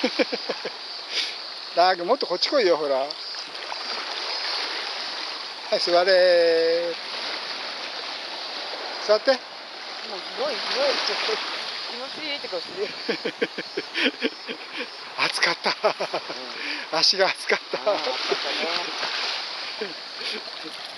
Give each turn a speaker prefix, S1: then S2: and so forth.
S1: ラーグもっとこっち来いよ、ほら。はい、座れ。座って。
S2: もう広い広い。気持ちいいって顔してる。
S1: 暑かった。足が暑かった。
S2: 暑かったね。